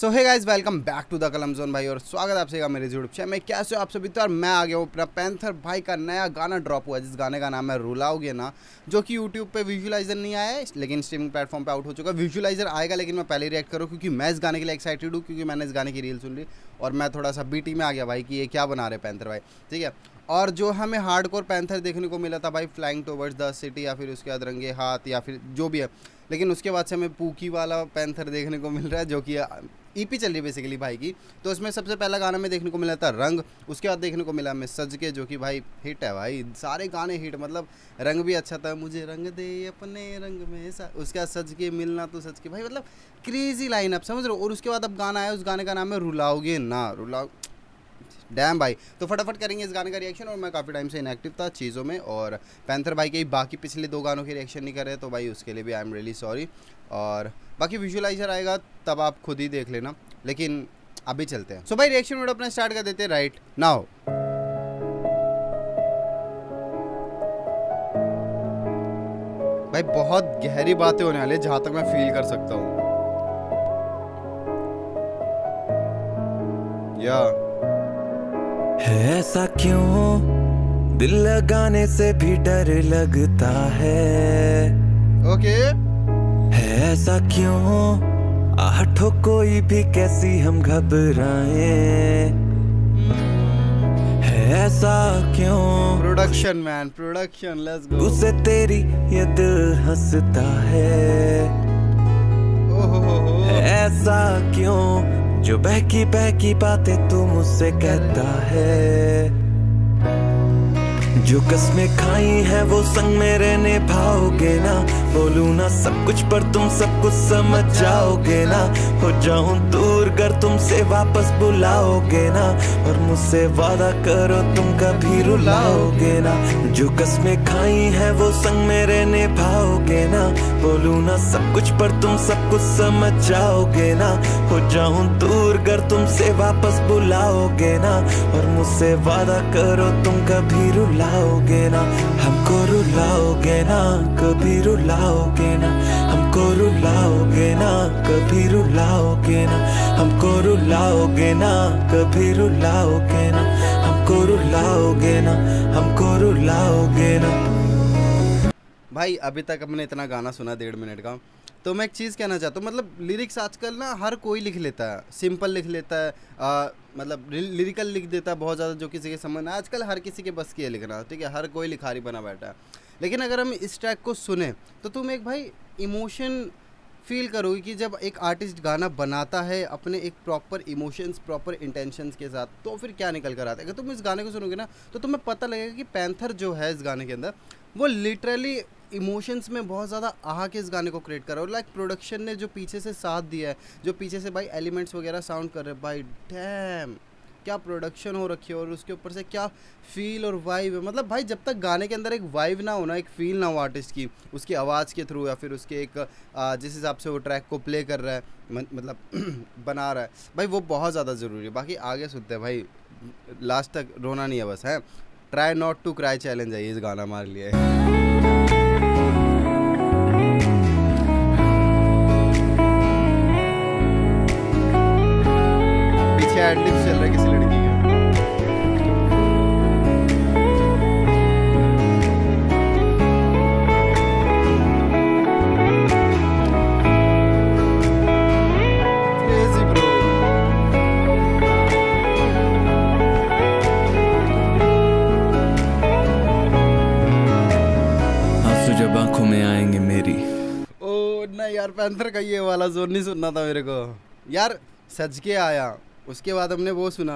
So hey guys, welcome back to the Kalam zone भाई और स्वागत है आप सभी का मेरे यूट्यूब चैनल में। कैसे हो आप सभी? तो यार मैं आ गया हूँ। अपना पैंथर भाई का नया गाना ड्रॉप हुआ है, जिस गाने का नाम है रुलाओगे ना, जो कि यूट्यूब पे विजुअलाइजर नहीं आया है लेकिन स्ट्रीमिंग प्लेटफॉर्म पे आउट हो चुका है। विजुअलाइजर आएगा लेकिन मैं पहले रिएक्ट करूँ क्योंकि मैं इस गाने के लिए एक्साइटेड हूँ, क्योंकि मैंने इस गाने की रील सुन ली और मैं थोड़ा सा बीटी में आ गया भाई कि ये क्या बना रहे पैंथर भाई, ठीक है। और जो हमें हार्डकोर पैंथर देखने को मिला था भाई, फ्लाइंग टुवर्ड्स द सिटी या फिर उसके बाद रंगे हाथ या फिर जो भी है, लेकिन उसके बाद से हमें पूकी वाला पैंथर देखने को मिल रहा है जो कि ईपी चल रही है बेसिकली भाई की। तो उसमें सबसे पहला गाना में देखने को मिला था रंग, उसके बाद देखने को मिला हमें सज के, जो कि भाई हिट है भाई, सारे गाने हिट। मतलब रंग भी अच्छा था, मुझे रंग दे अपने रंग में उसके बाद सज के मिलना तो सज के, भाई मतलब क्रेजी लाइन आप समझ रहे हो। और उसके बाद अब गाना आया, उस गाने का नाम है रुलाओगे ना, रुलाओ डैम भाई। तो फटाफट करेंगे इस गाने का रिएक्शन। और मैं काफ़ी टाइम से इनएक्टिव था चीज़ों में और पैंथर भाई के बाकी पिछले 2 गानों के रिएक्शन नहीं कर रहे, तो भाई उसके लिए भी आई एम रियली सॉरी। और बाकी विजुअलाइजर आएगा तब आप खुद ही देख लेना, लेकिन अभी चलते हैं। सो भाई रिएक्शन वीडियो अपना स्टार्ट कर देते हैं राइट नाउ। भाई बहुत गहरी बातें होने वाली है जहाँ तक मैं फील कर सकता हूँ। या है ऐसा क्यों दिल लगाने से भी डर लगता है। ओके है ऐसा क्यों आठों कोई भी कैसी हम घबराए। है ऐसा क्यों production man, production, let's go. उसे तेरी ये दिल हंसता है। ओहो है ऐसा क्यों जो बहकी बहकी बातें तू मुझसे कहता है। जो कसमें खाई है वो संग मेरे निभाओगे ना। बोलूं ना सब कुछ पर तुम सब कुछ समझ जाओगे ना। हो जाऊं दूर कर तुमसे वापस बुलाओगे ना। और मुझसे वादा करो तुम कभी रुलाओगे ना। जो कसमें खाई है वो संग मेरे निभाओगे ना। बोलूं ना सब कुछ पर तुम सब कुछ समझ जाओगे ना। हो जाऊं दूर कर तुमसे वापस बुलाओगे ना। और मुझसे वादा करो तुम कभी रुलाओगे ना। हमको रुलाओगे ना, कभी रुलाओगे ना। हमको रुलाओगे ना, कभी रुलाओगे ना। हमको रुलाओगे ना, कभी रुलाओगे ना। हमको रुलाओगे ना, हमको रुलाओगे ना। भाई अभी तक हमने इतना गाना सुना 1.5 मिनट का, तो मैं एक चीज़ कहना चाहता हूँ। मतलब लिरिक्स आजकल ना हर कोई लिख लेता है, सिंपल लिख लेता है, मतलब लिरिकल लिख देता है बहुत ज़्यादा, जो किसी के समझ में आजकल हर किसी के बस की है लिखना, ठीक है। हर कोई लिखारी बना बैठा है। लेकिन अगर हम इस ट्रैक को सुने तो तुम एक भाई इमोशन फील करोगे कि जब एक आर्टिस्ट गाना बनाता है अपने एक प्रॉपर इमोशंस, प्रॉपर इंटेंशंस के साथ, तो फिर क्या निकल कर आता है। अगर तुम इस गाने को सुनोगे ना तो तुम्हें पता लगेगा कि पैंथर जो है इस गाने के अंदर, वो लिटरली इमोशंस में बहुत ज़्यादा आहा के इस गाने को क्रिएट करा। और लाइक प्रोडक्शन ने जो पीछे से साथ दिया है, जो पीछे से भाई एलिमेंट्स वगैरह साउंड कर रहे हैं, भाई डैम क्या प्रोडक्शन हो रखी है। और उसके ऊपर से क्या फील और वाइब है। मतलब भाई जब तक गाने के अंदर एक वाइब ना हो ना, एक फील ना हो आर्टिस्ट की, उसकी आवाज़ के थ्रू या फिर उसके एक जिस हिसाब से वो ट्रैक को प्ले कर रहा है, मतलब बना रहा है, भाई वो बहुत ज़्यादा ज़रूरी है। बाकी आगे सुनते हैं भाई, लास्ट तक रोना नहीं है बस, है। Try not to cry challenge है इस गाना हमारे लिए। पीछे एडलिप्स चल रहा है किसी लड़की का। Crazy bro। आंसू जब आंखों में आएंगे मेरी। ओ नहीं यार, पैंथर का ये वाला जोन नहीं सुनना था मेरे को यार। सज के आया, उसके बाद हमने वो सुना,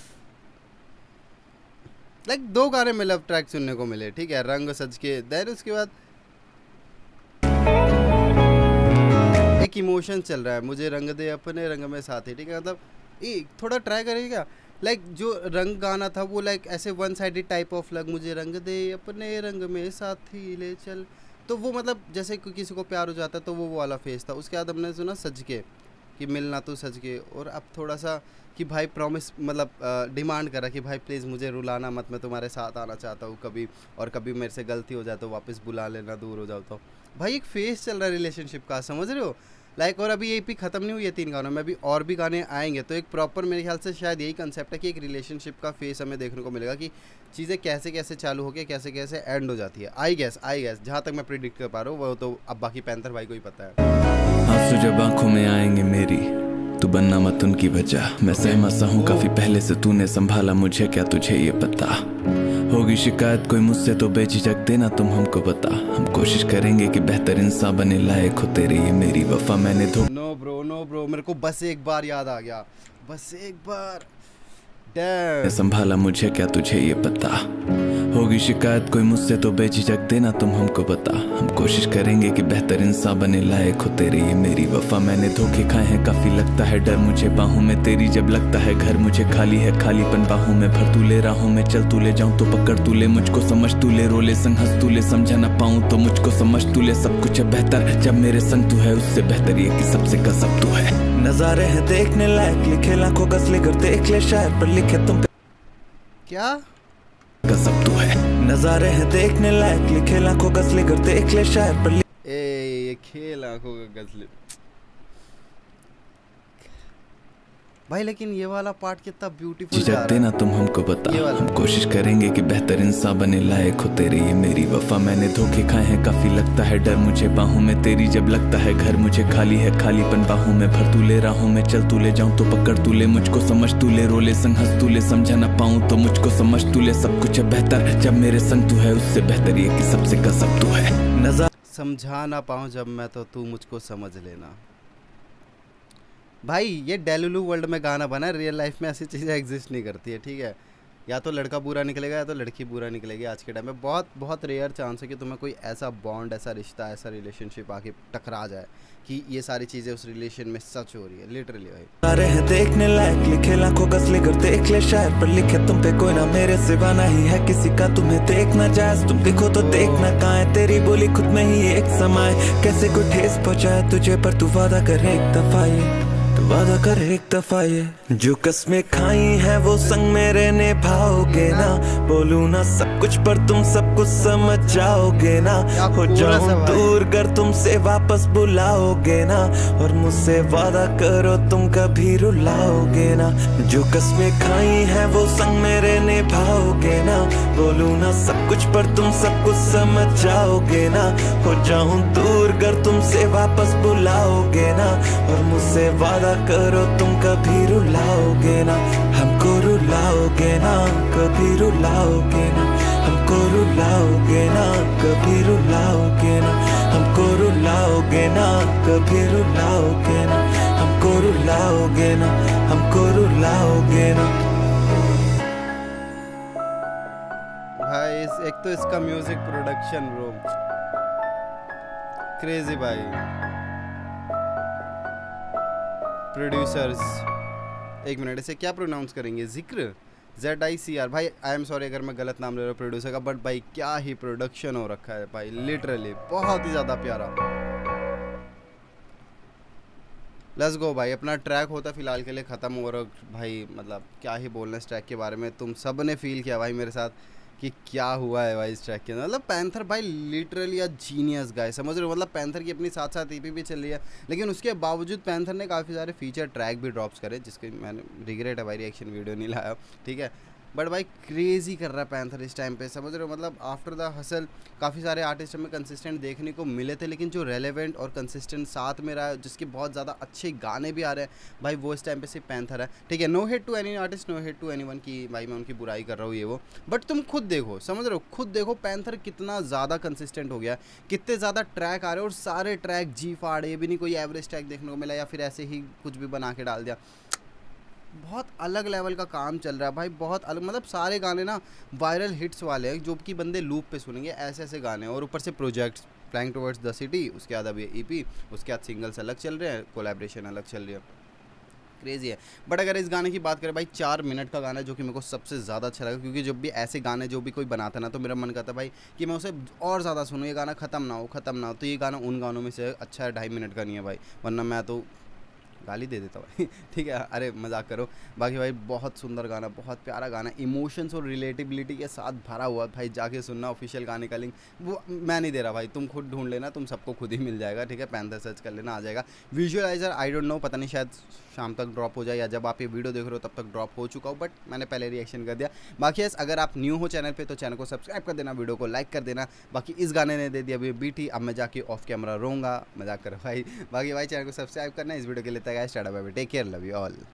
लाइक 2 गाने में लव ट्रैक सुनने को मिले, ठीक है। रंग, सज के, देन उसके बाद एक इमोशन चल रहा है, मुझे रंग दे अपने रंग में साथी, ठीक है। मतलब ये थोड़ा ट्राई करेगा। लाइक जो रंग गाना था वो लाइक ऐसे वन साइडेड टाइप ऑफ लग, मुझे रंग दे अपने रंग में साथी ले चल, तो वो मतलब जैसे किसी को प्यार हो जाता है तो वो वाला फेस था। उसके बाद हमने सुना सज के, कि मिलना तो सज के, और अब थोड़ा सा कि भाई प्रॉमिस, मतलब डिमांड करा कि भाई प्लीज़ मुझे रुलाना मत, मैं तुम्हारे साथ आना चाहता हूँ कभी, और कभी मेरे से गलती हो जाए तो वापस बुला लेना, दूर हो जाओ तो। भाई एक फेस चल रहा है रिलेशनशिप का, समझ रहे हो। लाइक और अभी ये EP ख़त्म नहीं हुई है 3 गानों में, अभी और भी गाने आएंगे। तो एक प्रॉपर मेरे ख्याल से शायद यही कंसेप्ट है कि एक रिलेशनशिप का फेस हमें देखने को मिलेगा कि चीज़ें कैसे कैसे चालू होकर कैसे कैसे एंड हो जाती है। आई गेस जहाँ तक मैं प्रिडिक्ट कर पा रहा हूँ वो तो अब बाकी पैंथर भाई को ही पता है। आंसू जब आंखों में आएंगे मेरी, तू बनना मत उनकी वजह। मैं सहमा सा हूँ काफी पहले से, तूने संभाला मुझे, क्या तुझे ये पता? होगी शिकायत कोई मुझसे तो बेझिझक देना तुम हमको बता। हम कोशिश करेंगे कि बेहतर इंसान बने, लायक हो तेरे ये मेरी वफा। मैंने नो ब्रो मेरे को बस एक बार याद आ गया, बस एक बार। संभाला मुझे, क्या तुझे ये पता? होगी शिकायत कोई मुझसे तो बेझिझक देना तुम हमको बता। हम कोशिश करेंगे कि बेहतर इंसान बने, लायक हो तेरे ये मेरी वफा। मैंने धोखे खाए हैं काफी, लगता है डर मुझे बाहों में तेरी, जब लगता है घर मुझे खाली है, खालीपन बाहों में भर। तू ले राहों में चल, तू ले जाऊं तो पकड़, तू ले मुझको समझ, तू ले रोले संग हंस, तू ले समझा ना पाऊं तो मुझको समझ, तू ले सब कुछ है बेहतर जब मेरे संग तू है, उससे बेहतर ये कि सबसे कसब तू है। नजारे हैं देखने लायक, लिखे लाखों गजलें कर देख ले शायर पर लिखे तुम पे क्या कसब तू है। नजारे हैं देखने लायक, लिखे लाखों गजलें कर देख ले शायर पर ये खेल आंखों का गजले भाई, लेकिन ये वाला पार्ट कितना ब्यूटीफुल जा रहा है। देना तुम हमको बता, हम कोशिश करेंगे कि बेहतर इंसान बने, लायक हो तेरे ये मेरी वफा। मैंने धोखे खाए हैं काफी, लगता है डर मुझे बाहों में तेरी, जब लगता है घर मुझे खाली है, खालीपन बाहों में भर। तू ले राहों में चल, तू ले जाऊं तो पकड़, तू ले मुझको समझ, तू ले रोले संग हंस, तू ले समझा ना पाऊं तो मुझको समझ, तू ले सब कुछ है बेहतर जब मेरे संग तू है, उससे बेहतर ये कि सबसे कसब तू है। नजर समझा ना पाऊं जब मैं तो तू मुझको समझ लेना। भाई ये डेलुलू वर्ल्ड में गाना बना, रियल लाइफ में ऐसी चीज़ें एग्जिस्ट नहीं करती है, ठीक है? या तो लड़का बुरा निकलेगा या तो लड़की बुरा निकलेगी। आज के टाइम में बहुत बहुत रेयर चांस है कि तुम्हें कोई ऐसा बॉन्ड, ऐसा रिश्ता, ऐसा रिलेशनशिप आके टकरा जाए कि ये सारी चीज़ें उस रिलेशन में सच हो रही है, लिटरली भाई। अरे है देखने लायक, लिखे लाखों गजलें कर देख ले शायर पर लिखे तुम पे, कोई ना मेरे सिवा नहीं है किसी का तुम्हें देखना जायज। तुम देखो तो देखना कहाँ है, तेरी बोली खुद में ही एक समाए, कैसे कोई ठेस पहुँचाए तुझे पर तू वादा कर एक दफा ये, वादा कर एक दफा ये। जो कसमें खाई हैं वो संग मेरे निभाओगे ना, बोलूं ना सब कुछ पर तुम सब कुछ समझ जाओगे ना। हो जाऊं दूर कर तुमसे वापस बुलाओगे ना, और मुझसे वादा करो तुम कभी रुलाओगे ना। जो कसमें खाई हैं वो संग मेरे निभाओगे ना, बोलूं ना सब कुछ पर तुम सब कुछ समझ जाओगे ना। हो जाऊं दूर कर तुमसे वापस बुलाओगे ना, और मुझसे वादा करो तुम कभी रुलाओगे ना। हमको रुलाओगे ना, कभी रुलाओगे ना। हमको रुलाओगे ना, कभी रुलाओगे ना। हमको रुलाओगे ना, कभी रुलाओगे ना। हमको रुलाओगे ना, हमको रुलाओगे ना। भाई एक तो इसका म्यूजिक प्रोडक्शन ब्रो क्रेजी भाई। प्रोड्यूसर्स, एक मिनट, इसे क्या प्रोनाउंस करेंगे? जिक्र, ZICR। भाई आई एम सॉरी अगर मैं गलत नाम ले रहा हूँ प्रोड्यूसर का, बट भाई क्या ही प्रोडक्शन हो रखा है भाई, लिटरली बहुत ही ज़्यादा प्यारा। लेट्स गो भाई, अपना ट्रैक होता फिलहाल के लिए ख़त्म, और भाई मतलब क्या ही बोलना इस ट्रैक के बारे में। तुम सब ने फील किया भाई मेरे साथ कि क्या हुआ है भाई इस ट्रैक के अंदर। मतलब पैंथर भाई लिटरली अ जीनियस गाय, समझ रहे हो? मतलब पैंथर की अपनी साथ साथ EP भी चल रही है, लेकिन उसके बावजूद पैंथर ने काफ़ी सारे फीचर ट्रैक भी ड्रॉप्स करे, जिसके मैंने रिग्रेट है भाई रिएक्शन वीडियो नहीं लाया, ठीक है? बट भाई क्रेजी कर रहा है पैंथर इस टाइम पे, समझ रहे हो? मतलब आफ्टर द हसल काफ़ी सारे आर्टिस्ट हमें कंसिस्टेंट देखने को मिले थे, लेकिन जो रेलेवेंट और कंसिस्टेंट साथ में रहा है, जिसके बहुत ज़्यादा अच्छे गाने भी आ रहे हैं भाई, वो इस टाइम पे सिर्फ पैंथर है, ठीक है? No hate to any artist, no hate to anyone की भाई मैं उनकी बुराई कर रहा हूँ ये वो, बट तुम खुद देखो, समझ रहे हो? खुद देखो पैंथर कितना ज़्यादा कंसिस्टेंट हो गया, कितने ज़्यादा ट्रैक आ रहे हैं, और सारे ट्रैक जी फाड़, ये भी नहीं कोई एवरेज ट्रैक देखने को मिला या फिर ऐसे ही कुछ भी बना के डाल दिया। बहुत अलग लेवल का काम चल रहा है भाई, बहुत अलग। मतलब सारे गाने ना वायरल हिट्स वाले हैं जो कि बंदे लूप पे सुनेंगे, ऐसे ऐसे गाने, और ऊपर से projects flying towards the city, उसके बाद अब ये EP, उसके बाद सिंगल्स अलग चल रहे हैं, कोलैबोरेशन अलग चल रही है, क्रेजी है। बट अगर इस गाने की बात करें भाई, 4 मिनट का गाना है जो कि मेरे को सबसे ज़्यादा अच्छा लगा, क्योंकि जब भी ऐसे गाने जो भी कोई बनाता ना तो मेरा मन करता भाई कि मैं उसे और ज़्यादा सुनूँ, ये गाना ख़त्म ना हो, ख़त्म ना हो। तो ये गाना उन गानों में से अच्छा है, 2.5 मिनट का नहीं है भाई, वरना मैं तो गाली दे देता भाई ठीक है, अरे मजाक करो। बाकी भाई बहुत सुंदर गाना, बहुत प्यारा गाना, इमोशंस और रिलेटिबिलिटी के साथ भरा हुआ भाई, जाके सुनना। ऑफिशियल गाने का लिंक वो मैं नहीं दे रहा भाई, तुम खुद ढूंढ लेना, तुम सबको खुद ही मिल जाएगा, ठीक है। पैंथर सर्च कर लेना, आ जाएगा। विजुअलाइजर आई डोंट नो, पता नहीं शायद शाम तक ड्रॉप हो जाए या जब आप ये वीडियो देख रहे हो तब तक ड्रॉप हो चुका हो, बट मैंने पहले रिएक्शन कर दिया। बाकी अगर आप न्यू हो चैनल पे तो चैनल को सब्सक्राइब कर देना, वीडियो को लाइक कर देना। बाकी इस गाने ने दे दिया अभी बीटी, अब मैं जाके ऑफ कैमरा रोऊंगा, मजाक करो भाई। बाकी भाई चैनल को सब्सक्राइब करना। इस वीडियो के लिए tata bye bye, take care, love you all.